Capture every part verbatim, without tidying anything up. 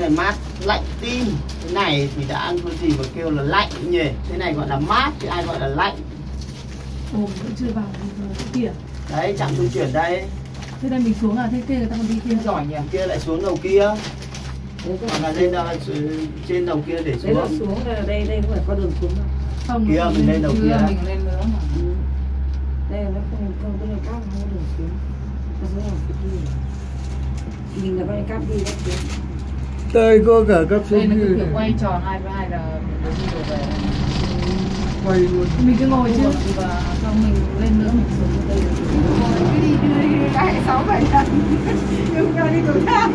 Này mát lạnh tim. Cái này thì đã ăn cái gì mà kêu là lạnh nhỉ? Thế này gọi là mát chứ ai gọi là lạnh. Ồ, vẫn chưa vào chỗ kia. Đấy, chạm trung chuyển đây. Thế đây mình xuống à? Thế kia người ta còn đi kia giỏi nhỉ? Kia lại xuống đầu kia. Hoặc là lên đâu, trên đầu kia để xuống. Đấy là xuống, đây là đây, đây không phải có đường xuống đâu. Không, kia mình lên đầu kia. Mình lên nữa mà. Ừ. Đây là nó không, không có đường cáp, không có đường xuống. Nó xuống là phía kia. Mình là cái cáp đi, cáp xuống. Đây có cả cấp số đây là cái kia. kiểu quay tròn hai với hai là mình đi rồi về. Quay luôn. mình cứ ngồi chứ. Và xong mình lên nữa mình xuống đây là Ngồi cứ đi đi đi đại sáu bảy lần. Nhưng cho đi cầu thang.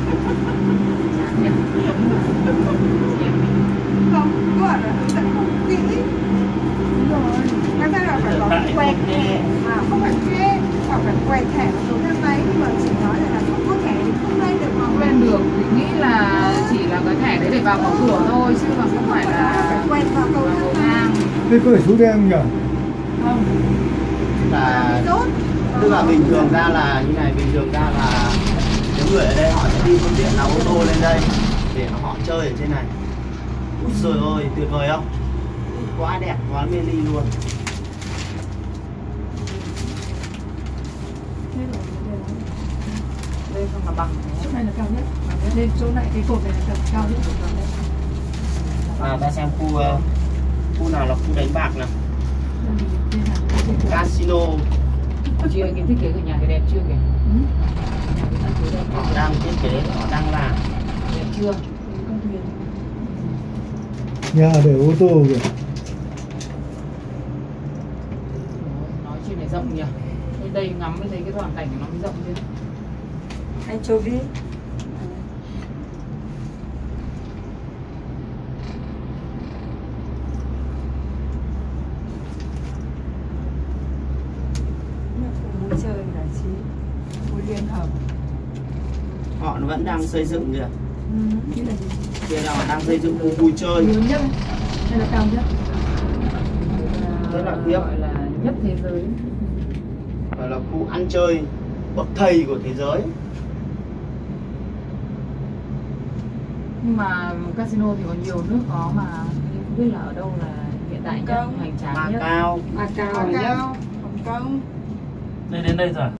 Không, có là hướng dẫn không kỹ. Đúng rồi. Người ta là phải có quẹt thẻ mà không phải kê, hoặc phải quẹt thẻ vào số thang máy, nhưng mà chỉ nói là, là không có thẻ thì không lên được phòng. không lên được, mình nghĩ là chỉ là cái thẻ đấy để vào mở cửa thôi chứ mà không phải là phải quẹt vào cầu vào cầu thang. thang. Thế có phải số đen nhỉ? Không. Là Tốt. tức là bình thường ra là như này, bình thường ra là những người ở đây họ sẽ đi phương tiện là ô tô lên đây để họ chơi ở trên này. Úi giời ơi, tuyệt vời không? Quá đẹp, quá mê ly luôn. Thế rồi, đây là- Đây không là bằng. chỗ này là cao nhất. Lên chỗ này cái cột này là cao nhất. À, ta xem khu uh, khu nào là khu đánh bạc nào. Casino. Chưa cái thiết kế của nhà cái đẹp chưa kìa? Ừ. Nhà cái thiết kế đẹp Họ đang thiết kế, họ đang làm. đẹp chưa? Con thuyền. Nhà để ô tô kìa. Nói chuyện này rộng nhỉ? Đây, đây ngắm mới thấy cái toàn cảnh của nó mới rộng chứ. Anh chụp đi. Vui chơi giải trí, vui liên hợp. Họ vẫn đang xây dựng kìa. Ừ. Cái là gì? Kia là họ đang xây dựng khu vui chơi. Lớn nhất. Đây là cao nhất. Rất là khiếp. Gọi là nhất thế giới. Gọi là khu ăn chơi bậc thầy của thế giới. Nhưng mà casino thì có nhiều nước có mà nhưng không biết là ở đâu là hiện tại nhất, hoành tráng nhất. Macau. Macau Cao nhất. cao, Hồng Kông. Đây đến đây rồi.